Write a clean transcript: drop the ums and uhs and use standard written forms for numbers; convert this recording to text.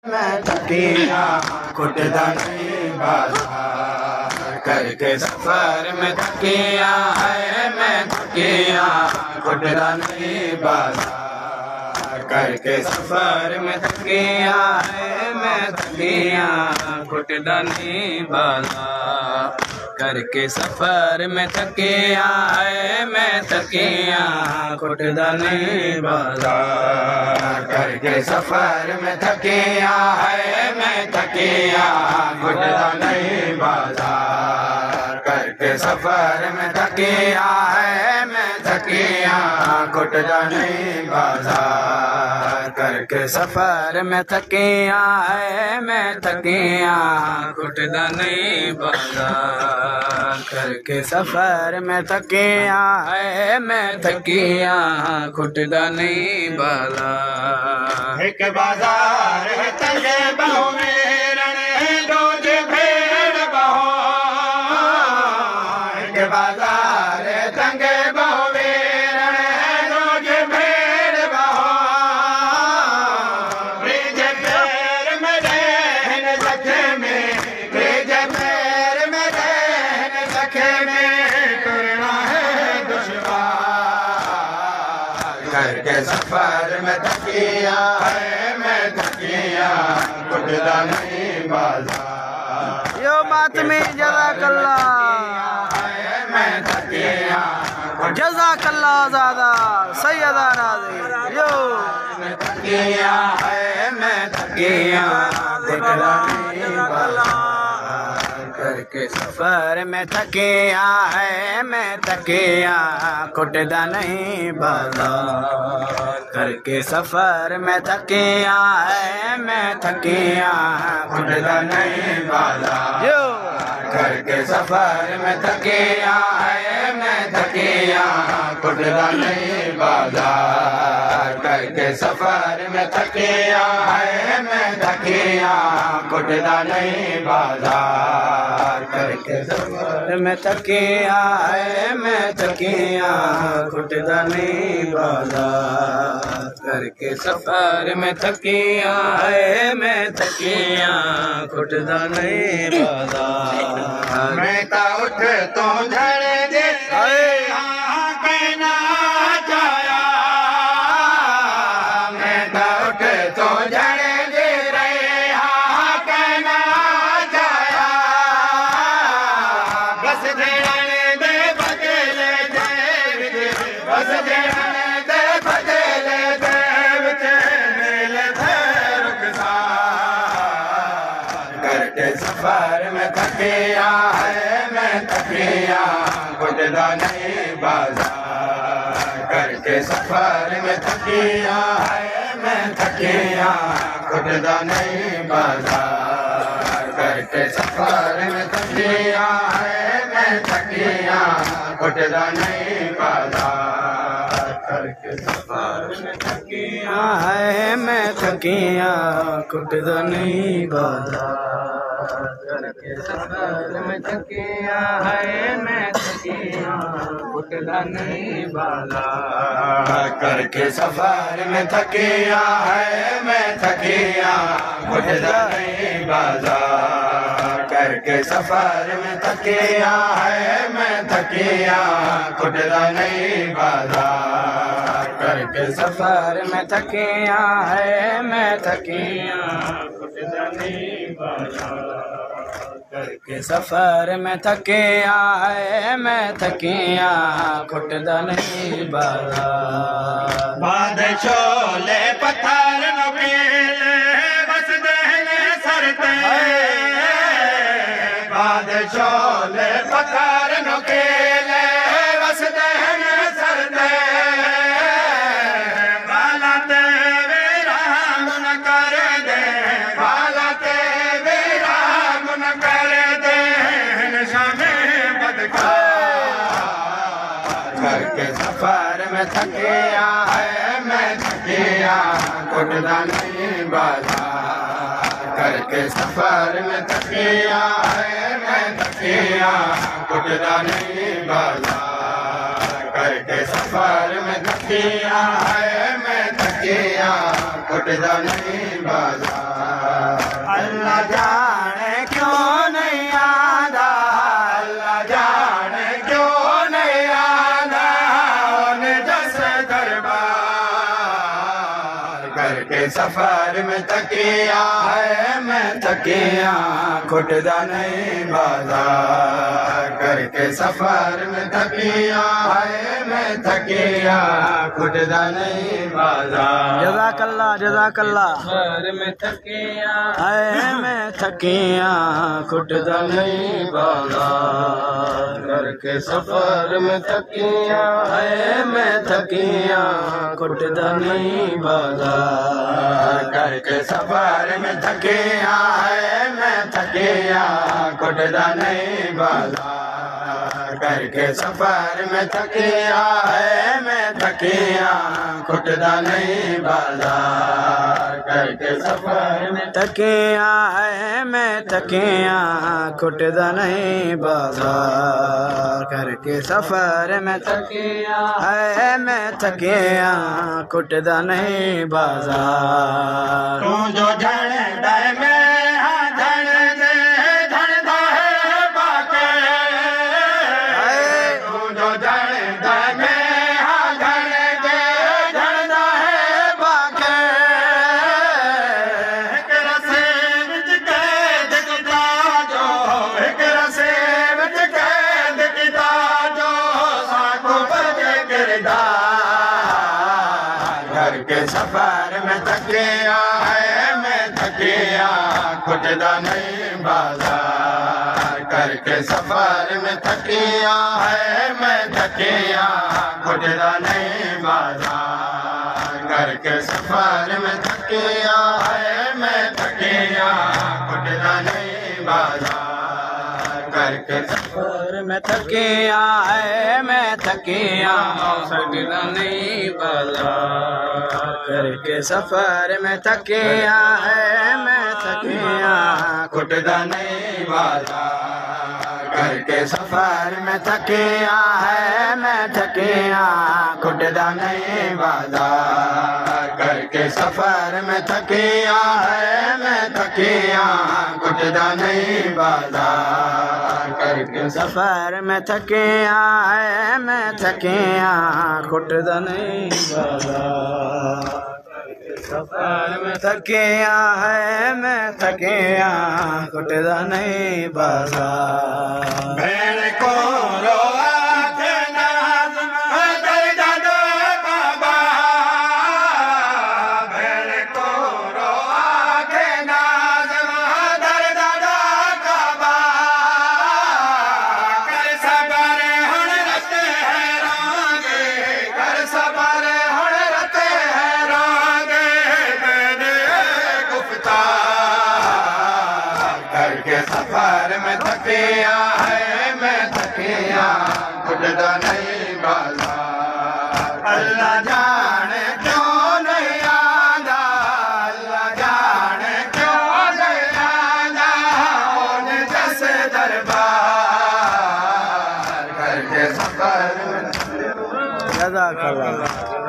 मैं थकिया कुटदा नहीं बाजार करके सफर में थकिया है मैं थकिया कुटदा नहीं बाजार करके सफर में थकिया है मैं थकिया कुटदा नहीं बाजार करके सफर में थकिया है मैं थकिया कुटदा नहीं बाजार करके सफर में थकिया है मैं थकिया कुटदा नहीं बाजार करके सफर में थकिया है मैं थकिया कुटदा नहीं बाजार करके सफर में थकिया है मैं थकिया कुटदा नहीं बाजार करके सफर में थकिया है मैं थकिया कुटदा नहीं बाजार एक बाजार है तंगे बहु में रणे रोज भेड़ बहो एक बाजार है तंगे बहु में रणे रोज भेड़ बहो ब्रिज पैर में रहन सखे में ब्रिज पैर में रहन सखे में करना है दुश्वार करके सफर में थकिया है मैं थकिया कुटदा नहीं बाजार यो मातमी जज़ाकल्लाह मैं थकिया जज़ाकल्लाह ज़्यादा सैयदा नाज़ी यो मैं थकिया है मैं थकिया कुटदा नहीं बाजार करके सफर में थकिया है मैं थकिया कुटदा नहीं बाजार करके सफर में थकिया है मैं थकिया कुटदा नहीं बाजार यो करके सफर में थकिया है मैं थकिया कुटदा नहीं बाजार करके सफर में थकिया है मैं थकिया कुटदा नहीं बाजार करके सफर में थकिया है मैं थकिया कुटदा नहीं बाजार करके सफर में थकिया है मैं थकिया कुटदा नहीं बाजार मैं ता उठ तो झड़ दे कहना चाया मैं ता उठ तो झड़ दे रहे हाँ कहना चाया बस देने दे बदले दे बस देने दे बदले दे मेले थे रुखसार करके सफर में थकिया है मैं थकिया कुटदा नहीं बाजार करके सफर में थकिया है मैं थकिया कुटदा नहीं बाजार करके सफर में थकिया है मैं थकिया कुटदा नहीं बाजार करके सफर में थकिया है मैं थकिया कुटदा नहीं बाजार करके सफर में थकिया है मैं थकिया कुटदा नहीं बाजार करके सफर में थकिया है मैं थकिया कुटदा नहीं बाजार करके सफर में थकिया है मैं थकिया कुटदा नहीं बाजार करके सफर में थकिया है मैं थकिया कुटदा नहीं बाजार करके सफर में थकिया है मैं थकिया कुटदा नहीं बाजार बाद छोले पत्थर नबीले बस देने सरते बाद छोले पत्थर नकेले बस देने सरते बाला तेरे राम न कर दे बाला तेरे राम न कर दे निशाने बदकार करके सफर में थकिया है मैं थकिया कुटदा नहीं बाजार करके सफर में थकिया है मैं थकिया कुटदा नहीं बाजार करके सफर में थकिया है मैं थकिया कुटदा नहीं बाजार सफर में थकिया है मैं थकिया खुटदा नहीं बाजार करके सफर में थकिया है मैं थकिया खुटदा नहीं बाजार जज़ाकल्लाह सफर में थकिया है मैं थकिया खुटदा नहीं बाजार करके सफर में थकिया है मैं थकिया खुटदा नहीं बाजार करके सफर में थकिया है मैं थकिया खुटदा नहीं बाजार करके सफर में थकिया है मैं थकिया खुटदा नहीं बाजार करके सफर में थकिया है मैं थकिया खुटदा नहीं बाजार करके सफर में थकिया है मैं थकिया खुटदा नहीं बाजार तू जो झड़दा में के सफर में थकिया है मैं थकिया खुटदा नहीं बाजार करके सफर में थकिया है मैं थकिया खुटदा नहीं बाजार करके सफर में थकिया है मैं थकिया खुटदा नहीं बाजार करके सफर में थकिया है मैं थकिया खुटदा नहीं बाजार करके सफर में थकिया है मैं थकिया खुटदा नहीं बाजार करके सफर में थकिया है मैं थकिया खुटदा नहीं बाजार करके सफर में थकिया है मैं थकिया खुटदा नहीं बाजार करके सफर में थकिया है मैं थकिया खुटदा नहीं बाजार सफर में थकिया है मैं थकिया खुटदा नहीं बाजार भेड़ को रोआ के नाज़ कर दादा बाबा भेड़ को रोआ के नाज़ कर दादा बाबा कर सबर हण रते हैं रागे कर सबर हण रते हैं रागे मैंने गुफ्ता करके सफर में थकिया है मैं थकिया खुटदा नहीं बाजार अल्लाह जाने क्यों नहीं आंदा अल्लाह जाने क्यों नहीं आंदा उन जैसे दरबार करके सफर में जज़ाकल्लाह।